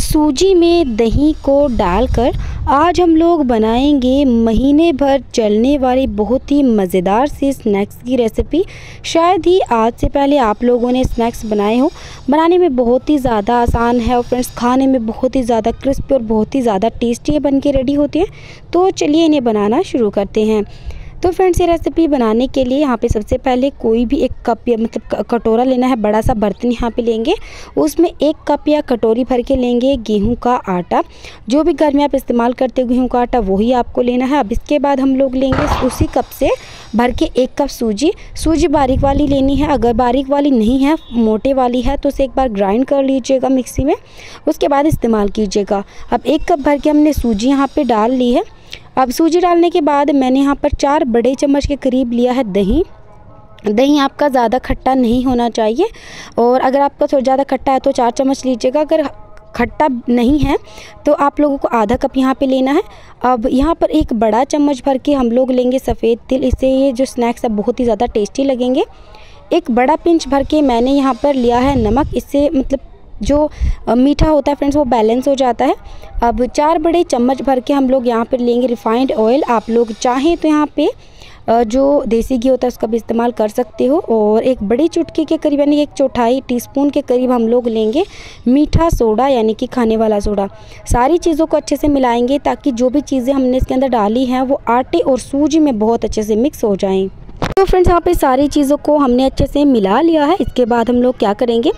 सूजी में दही को डालकर आज हम लोग बनाएंगे महीने भर चलने वाली बहुत ही मज़ेदार सी स्नैक्स की रेसिपी। शायद ही आज से पहले आप लोगों ने स्नैक्स बनाए हो। बनाने में बहुत ही ज़्यादा आसान है और फ्रेंड्स खाने में बहुत ही ज़्यादा क्रिस्पी और बहुत ही ज़्यादा टेस्टी बन के रेडी होती है। तो चलिए इन्हें बनाना शुरू करते हैं। तो फ्रेंड्स ये रेसिपी बनाने के लिए यहाँ पे सबसे पहले कोई भी एक कप या मतलब कटोरा लेना है, बड़ा सा बर्तन यहाँ पे लेंगे। उसमें 1 कप या कटोरी भर के लेंगे गेहूं का आटा। जो भी घर में आप इस्तेमाल करते हो गेहूं का आटा वही आपको लेना है। अब इसके बाद हम लोग लेंगे उसी कप से भर के 1 कप सूजी बारीक वाली लेनी है। अगर बारीक वाली नहीं है, मोटे वाली है, तो उसे एक बार ग्राइंड कर लीजिएगा मिक्सी में, उसके बाद इस्तेमाल कीजिएगा। अब 1 कप भर के हमने सूजी यहाँ पे डाल ली है। अब सूजी डालने के बाद मैंने यहाँ पर 4 बड़े चम्मच के करीब लिया है दही। दही आपका ज़्यादा खट्टा नहीं होना चाहिए, और अगर आपका थोड़ा ज़्यादा खट्टा है तो 4 चम्मच लीजिएगा। अगर खट्टा नहीं है तो आप लोगों को आधा कप यहाँ पे लेना है। अब यहाँ पर 1 बड़ा चम्मच भर के हम लोग लेंगे सफ़ेद तिल। इससे ये जो स्नैक्स है बहुत ही ज़्यादा टेस्टी लगेंगे। 1 बड़ा पिंच भर के मैंने यहाँ पर लिया है नमक। इससे मतलब जो मीठा होता है फ्रेंड्स वो बैलेंस हो जाता है। अब 4 बड़े चम्मच भर के हम लोग यहाँ पर लेंगे रिफाइंड ऑयल। आप लोग चाहें तो यहाँ पे जो देसी घी होता है उसका भी इस्तेमाल कर सकते हो। और 1 बड़ी चुटकी के करीब यानी 1/4 टीस्पून के करीब हम लोग लेंगे मीठा सोडा यानी कि खाने वाला सोडा। सारी चीज़ों को अच्छे से मिलाएंगे ताकि जो भी चीज़ें हमने इसके अंदर डाली हैं वो आटे और सूजी में बहुत अच्छे से मिक्स हो जाएं। तो फ्रेंड्स यहाँ पे सारी चीज़ों को हमने अच्छे से मिला लिया है। इसके बाद हम लोग क्या करेंगे,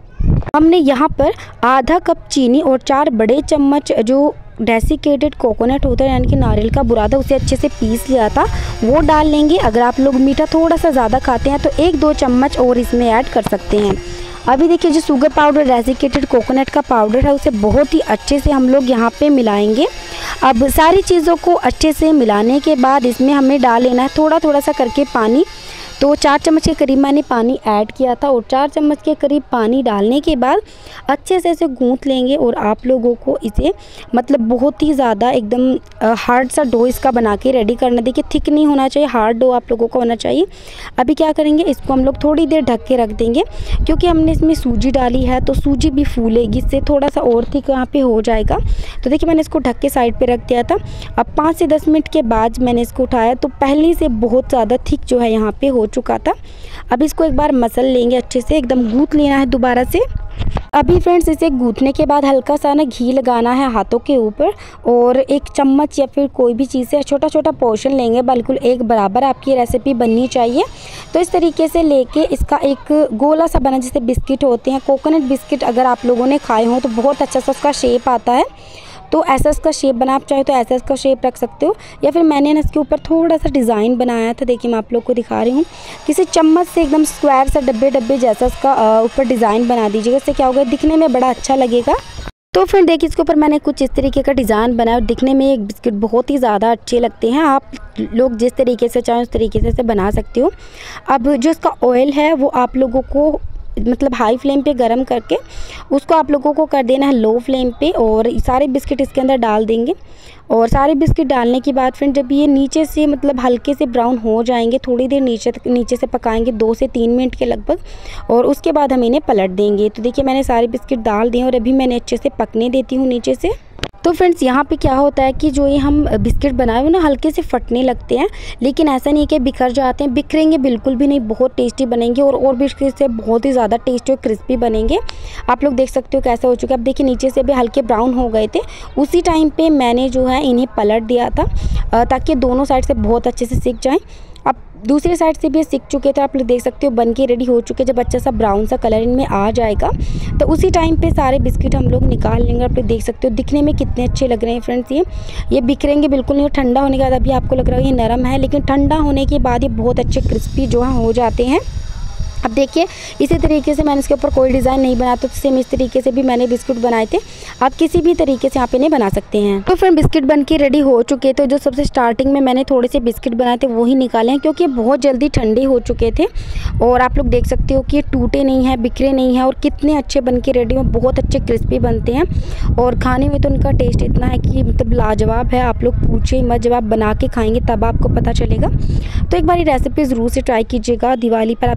हमने यहाँ पर आधा कप चीनी और 4 बड़े चम्मच जो डेसिकेटेड कोकोनट होता है यानी कि नारियल का बुरादा, उसे अच्छे से पीस लिया था, वो डाल लेंगे। अगर आप लोग मीठा थोड़ा सा ज़्यादा खाते हैं तो 1-2 चम्मच और इसमें ऐड कर सकते हैं। अभी देखिए जो शुगर पाउडर डेसिकेटेड कोकोनट का पाउडर है उसे बहुत ही अच्छे से हम लोग यहाँ पे मिलाएंगे। अब सारी चीज़ों को अच्छे से मिलाने के बाद इसमें हमें डाल लेना है थोड़ा थोड़ा सा करके पानी। तो 4 चम्मच के करीब मैंने पानी ऐड किया था, और 4 चम्मच के करीब पानी डालने के बाद अच्छे से इसे गूंथ लेंगे। और आप लोगों को इसे मतलब बहुत ही ज़्यादा एकदम हार्ड सा डो इसका बना के रेडी करना। देखिए थिक नहीं होना चाहिए, हार्ड डो आप लोगों को होना चाहिए। अभी क्या करेंगे, इसको हम लोग थोड़ी देर ढक के रख देंगे क्योंकि हमने इसमें सूजी डाली है तो सूजी भी फूलेगी, इससे थोड़ा सा और थिक यहाँ पे हो जाएगा। तो देखिए मैंने इसको ढक के साइड पर रख दिया था। अब 5 से 10 मिनट के बाद मैंने इसको उठाया तो पहले से बहुत ज़्यादा थिक जो है यहाँ पे हो चुका था। अब इसको एक बार मसल लेंगे अच्छे से, एकदम गूंथ लेना है दोबारा से। अभी फ्रेंड्स इसे गूंथने के बाद हल्का सा ना घी लगाना है हाथों के ऊपर, और 1 चम्मच या फिर कोई भी चीज़ से छोटा छोटा पोर्शन लेंगे, बिल्कुल एक बराबर आपकी रेसिपी बननी चाहिए। तो इस तरीके से लेके इसका एक गोला सा बना, जैसे बिस्किट होते हैं, कोकोनट बिस्किट अगर आप लोगों ने खाए हों तो बहुत अच्छा सा उसका शेप आता है। तो ऐसा इसका शेप बना, आप चाहे तो ऐसा इसका शेप रख सकते हो, या फिर मैंने ना इसके ऊपर थोड़ा सा डिज़ाइन बनाया था। देखिए मैं आप लोग को दिखा रही हूँ। किसी चम्मच से एकदम स्क्वायर सा डब्बे जैसा इसका ऊपर डिज़ाइन बना दीजिएगा। इससे क्या होगा, दिखने में बड़ा अच्छा लगेगा। तो फिर देखिए इसके ऊपर मैंने कुछ इस तरीके का डिज़ाइन बनाया और दिखने में एक बिस्किट बहुत ही ज़्यादा अच्छे लगते हैं। आप लोग जिस तरीके से चाहें उस तरीके से इसे बना सकते हो। अब जो इसका ऑयल है वो आप लोगों को मतलब हाई फ्लेम पे गरम करके उसको आप लोगों को कर देना है लो फ्लेम पे, और सारे बिस्किट इसके अंदर डाल देंगे। और सारे बिस्किट डालने के बाद फिर जब ये नीचे से मतलब हल्के से ब्राउन हो जाएंगे, थोड़ी देर नीचे से पकाएंगे 2 से 3 मिनट के लगभग, और उसके बाद हम इन्हें पलट देंगे। तो देखिए मैंने सारे बिस्किट डाल दिए और अभी मैंने अच्छे से पकने देती हूँ नीचे से। तो फ्रेंड्स यहाँ पे क्या होता है कि जो ये हम बिस्किट बनाए हुए ना हल्के से फटने लगते हैं, लेकिन ऐसा नहीं कि बिखर जाते हैं, बिखरेंगे बिल्कुल भी नहीं, बहुत टेस्टी बनेंगे और बिस्किट से बहुत ही ज़्यादा टेस्टी और क्रिस्पी बनेंगे। आप लोग देख सकते हो कैसा हो चुका है। अब देखिए नीचे से भी हल्के ब्राउन हो गए थे। उसी टाइम पे मैंने जो है इन्हें पलट दिया था ताकि दोनों साइड से बहुत अच्छे से सिक जाएँ। अब दूसरी साइड से भी सिक चुके थे, आप लोग देख सकते हो बन के रेडी हो चुके। जब अच्छा सा ब्राउन सा कलर इनमें आ जाएगा तो उसी टाइम पे सारे बिस्किट हम लोग निकाल लेंगे। आप लोग देख सकते हो दिखने में कितने अच्छे लग रहे हैं फ्रेंड्स। ये बिखरेंगे बिल्कुल नहीं। ठंडा होने के बाद अभी आपको लग रहा है ये नरम है, लेकिन ठंडा होने के बाद ये बहुत अच्छे क्रिस्पी जो है हो जाते हैं। अब देखिए इसी तरीके से मैंने इसके ऊपर कोई डिज़ाइन नहीं बनाया, तो सेम इस तरीके से भी मैंने बिस्कुट बनाए थे। आप किसी भी तरीके से यहाँ पे नहीं बना सकते हैं। तो फिर बिस्किट बन के रेडी हो चुके थे। जो सबसे स्टार्टिंग में मैंने थोड़े से बिस्किट बनाए थे वही निकाले हैं क्योंकि बहुत जल्दी ठंडे हो चुके थे, और आप लोग देख सकते हो कि ये टूटे नहीं हैं, बिखरे नहीं हैं, और कितने अच्छे बन के रेडी हो, बहुत अच्छे क्रिस्पी बनते हैं। और खाने में तो उनका टेस्ट इतना है कि मतलब लाजवाब है। आप लोग पूछे मत, जब आप बना के खाएंगे तब आपको पता चलेगा। तो एक बार ये रेसिपी ज़रूर से ट्राई कीजिएगा। दिवाली पर आप किसी को दे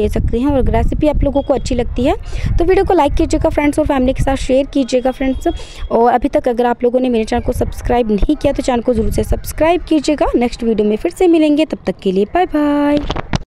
ले सकते हैं। और रेसिपी आप लोगों को अच्छी लगती है तो वीडियो को लाइक कीजिएगा फ्रेंड्स, और फैमिली के साथ शेयर कीजिएगा फ्रेंड्स। और अभी तक अगर आप लोगों ने मेरे चैनल को सब्सक्राइब नहीं किया तो चैनल को ज़रूर से सब्सक्राइब कीजिएगा। नेक्स्ट वीडियो में फिर से मिलेंगे, तब तक के लिए बाय बाय।